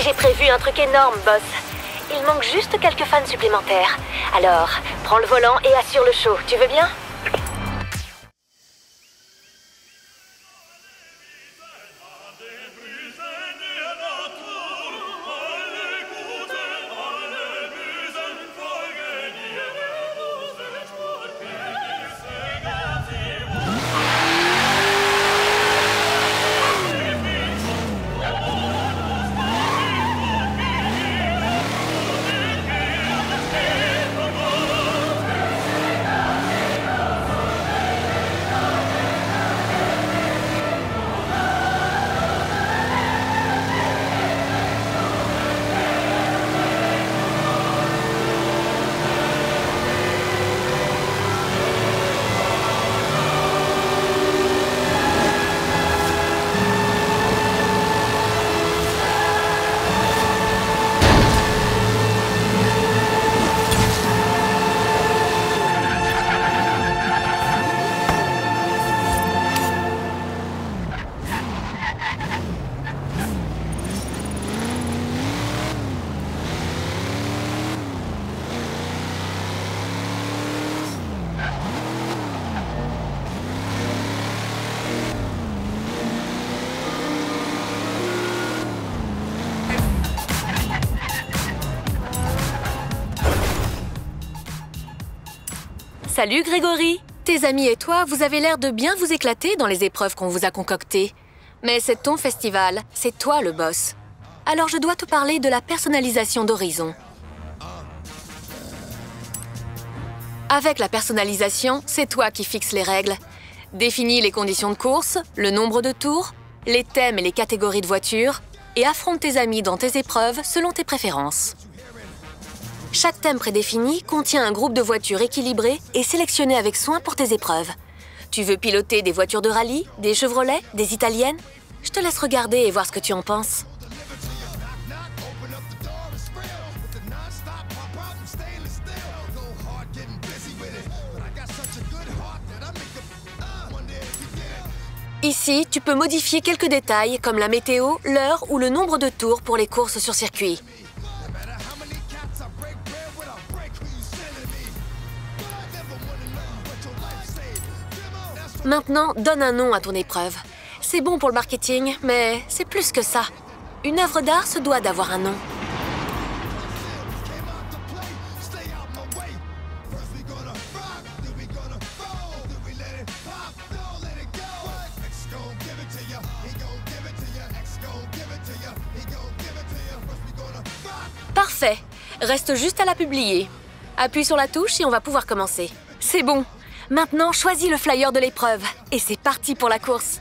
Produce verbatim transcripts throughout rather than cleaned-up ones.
J'ai prévu un truc énorme, boss. Il manque juste quelques fans supplémentaires. Alors, prends le volant et assure le show. Tu veux bien ? Salut Grégory! Tes amis et toi, vous avez l'air de bien vous éclater dans les épreuves qu'on vous a concoctées. Mais c'est ton festival, c'est toi le boss. Alors je dois te parler de la personnalisation d'Horizon. Avec la personnalisation, c'est toi qui fixes les règles. Définis les conditions de course, le nombre de tours, les thèmes et les catégories de voitures, et affronte tes amis dans tes épreuves selon tes préférences. Chaque thème prédéfini contient un groupe de voitures équilibrées et sélectionnées avec soin pour tes épreuves. Tu veux piloter des voitures de rallye, des Chevrolet, des italiennes? Je te laisse regarder et voir ce que tu en penses. Ici, tu peux modifier quelques détails comme la météo, l'heure ou le nombre de tours pour les courses sur circuit. Maintenant, donne un nom à ton épreuve. C'est bon pour le marketing, mais c'est plus que ça. Une œuvre d'art se doit d'avoir un nom. Parfait. Reste juste à la publier. Appuie sur la touche et on va pouvoir commencer. C'est bon. Maintenant, choisis le flyer de l'épreuve. Et c'est parti pour la course.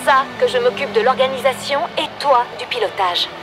ça que je m'occupe de l'organisation et toi du pilotage.